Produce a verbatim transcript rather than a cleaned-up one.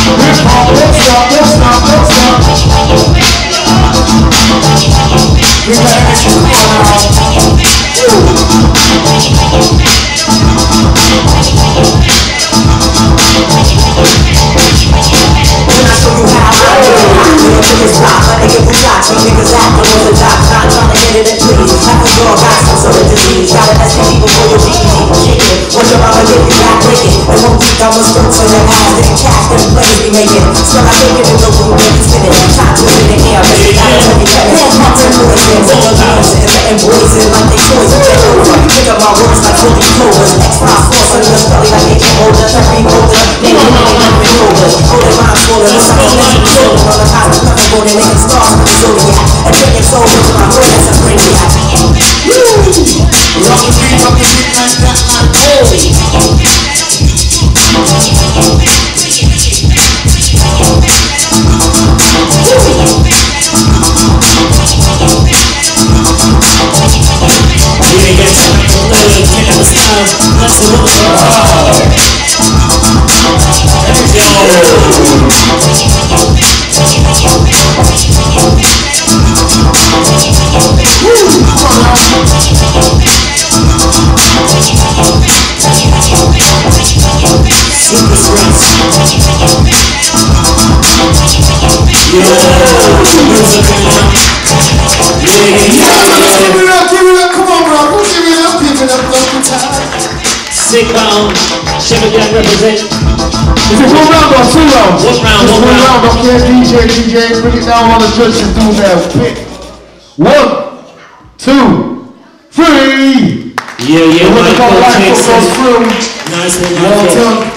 Sick round, Chevy Gang represent. Is it one round or two rounds? One round, Just one, one round. round. Okay, D J, D J, bring it down on the judges and do that. Pick. One, two, three. Yeah, yeah, Michael Michael Jackson. Jackson. Nice one, Michael.